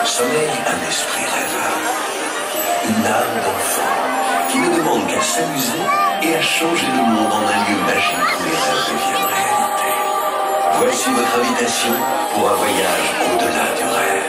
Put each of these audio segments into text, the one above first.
Sommeille un esprit rêveur, une âme d'enfant qui ne demande qu'à s'amuser et à changer le monde en un lieu magique où les rêves deviennent réalité. Voici votre invitation pour un voyage au-delà du rêve.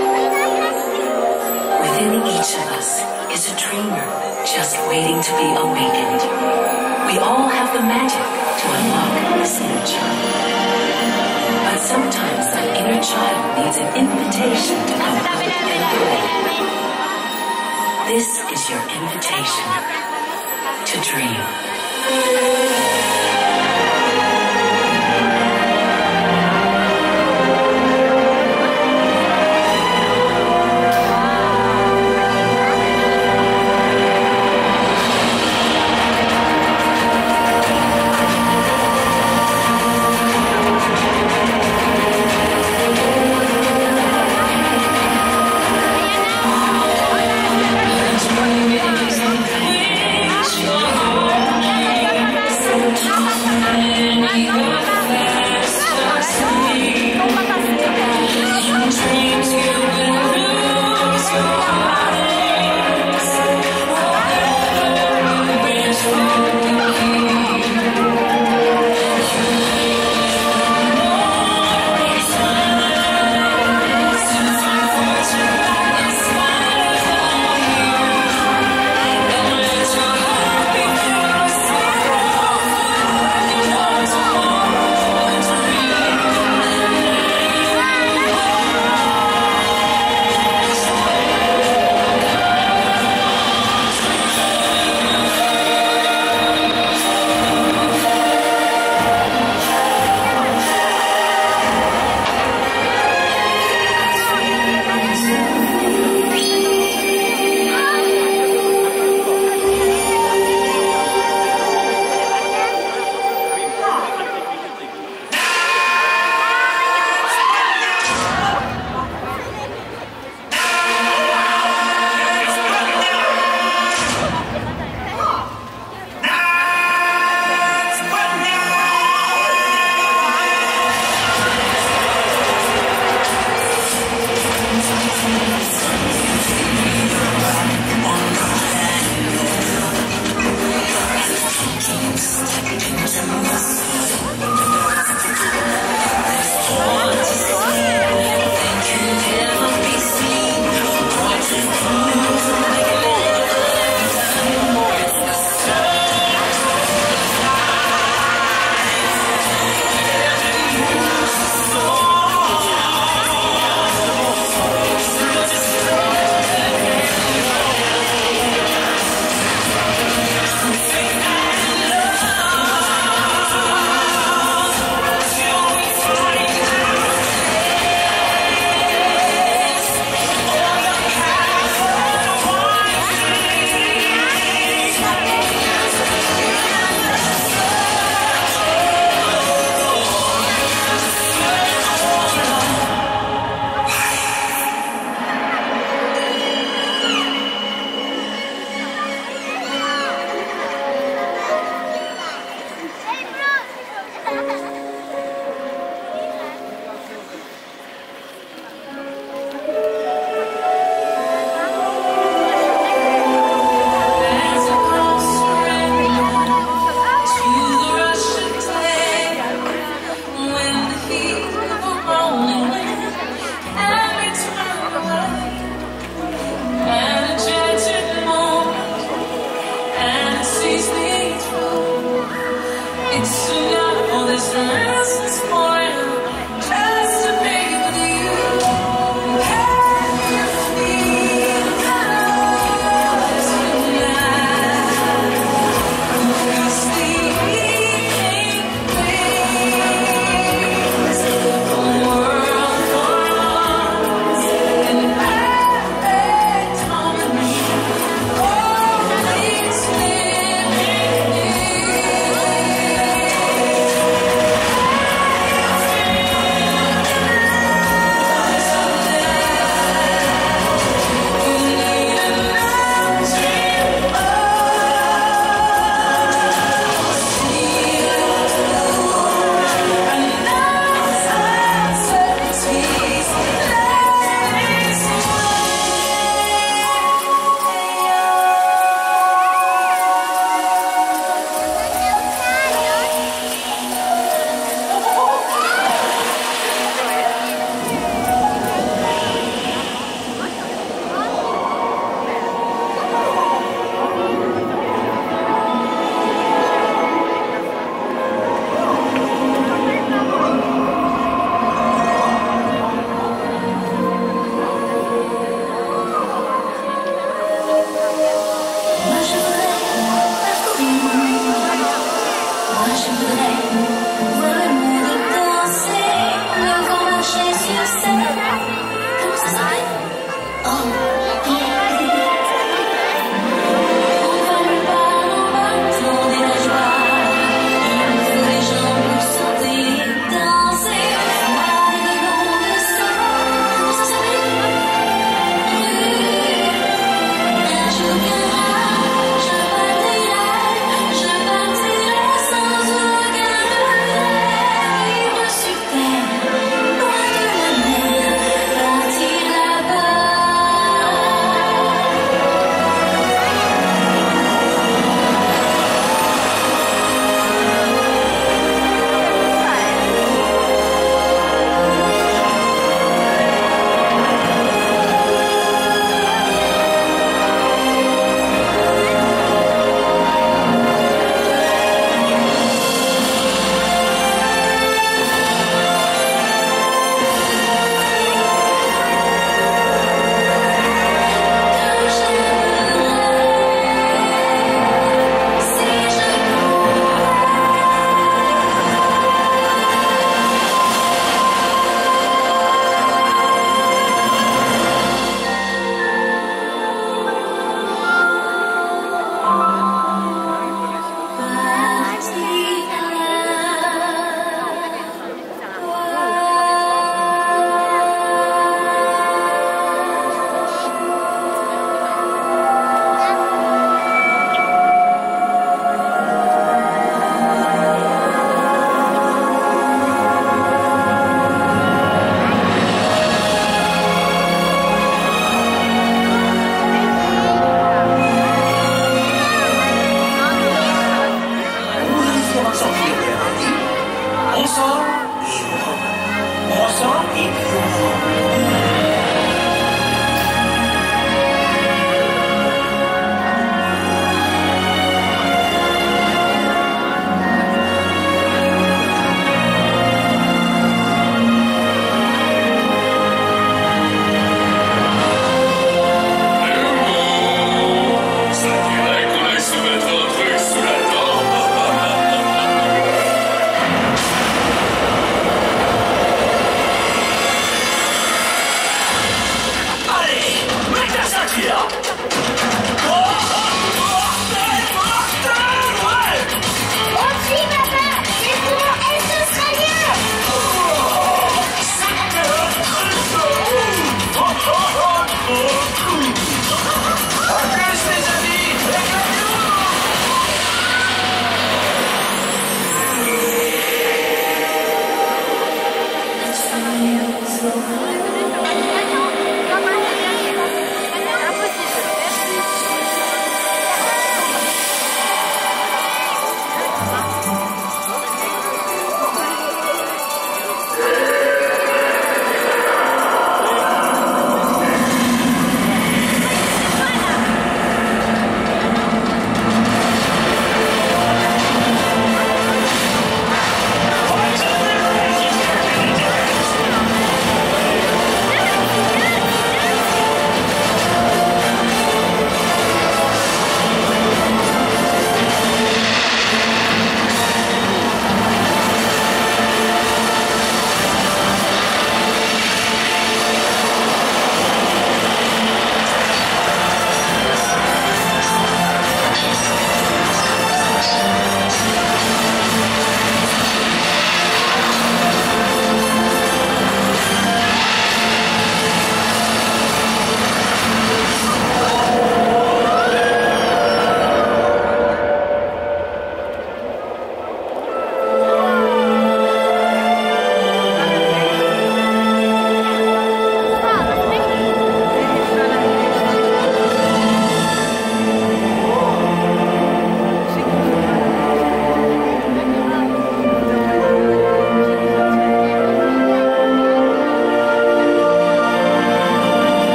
Within each of us is a dreamer just waiting to be awakened. We all have the magic to unlock this inner child. But sometimes that inner child needs an invitation to come out and play. This is your invitation to dream.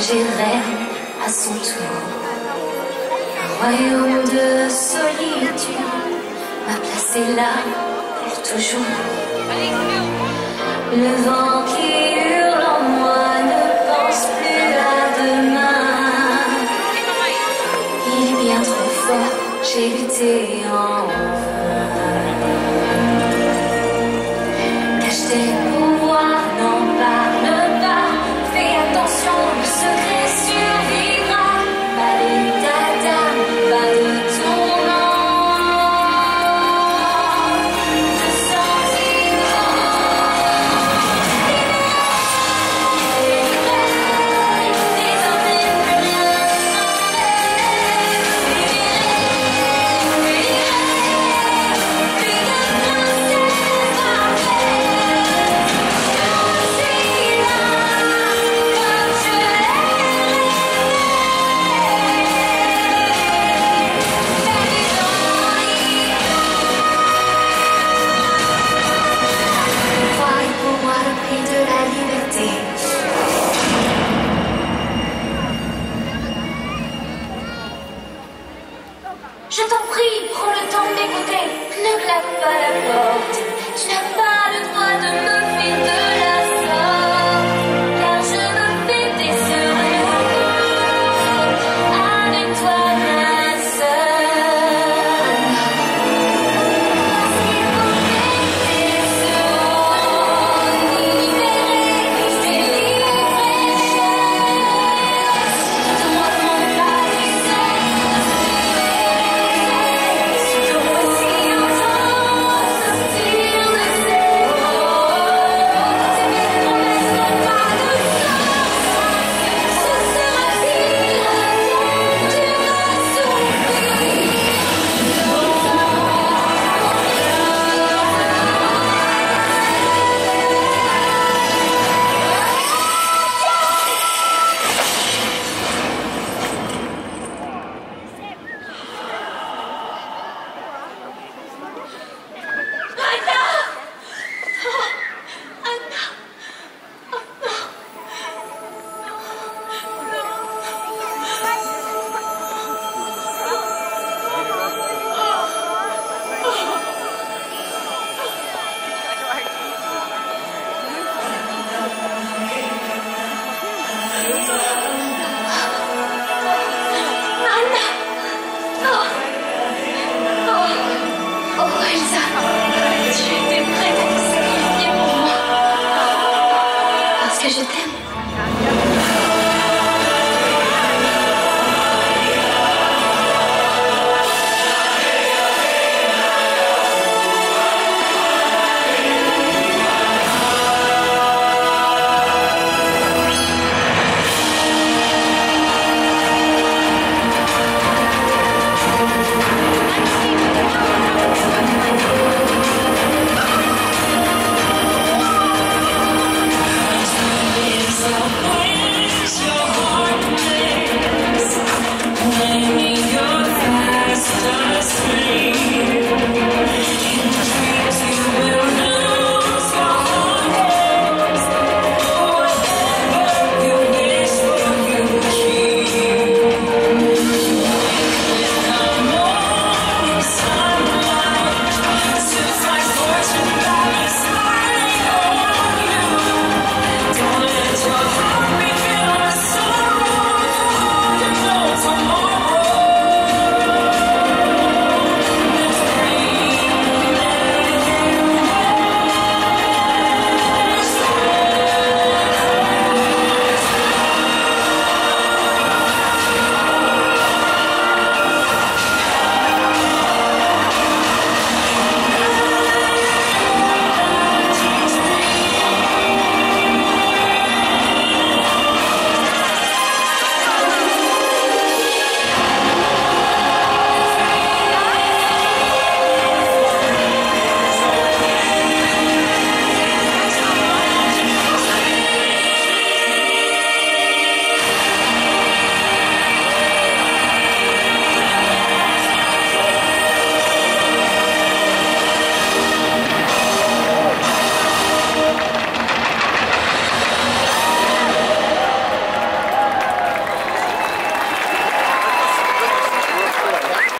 gérait à son tour un royaume de solitude, m'a placé là pour toujours. Le vent qui hurle en moi ne pense plus à demain. Il est bien trop fort, j'ai lutté en vain. Cache tes pouvoirs, n'en parle pas. Fais attention, le secret survivra. Pas d'état d'âme, pas de tourment, de sentiments. Désormais plus rien Je t'en prie, prends le temps de m'écouter. Ne claque pas la porte. Tu n'as pas le droit de me fuir de la sorte. Car je me fais des secours avec toi, ma sœur. Parce qu'il faut rester sourd, libéré, délivré. Ne te demande pas, tu sais. Oh, Elsa, tu étais prête à te sacrifier pour moi. Parce que je t'aime.